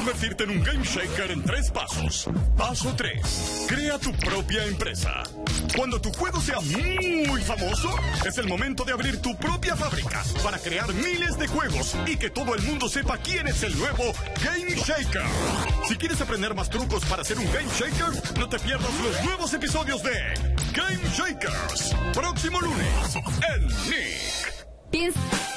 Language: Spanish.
convertirte en un Game Shaker en 3 pasos. Paso 3. Crea tu propia empresa. Cuando tu juego sea muy famoso, es el momento de abrir tu propia fábrica para crear miles de juegos y que todo el mundo sepa quién es el nuevo Game Shaker. Si quieres aprender más trucos para ser un Game Shaker, no te pierdas los nuevos episodios de Game Shakers. Próximo lunes, en Nick.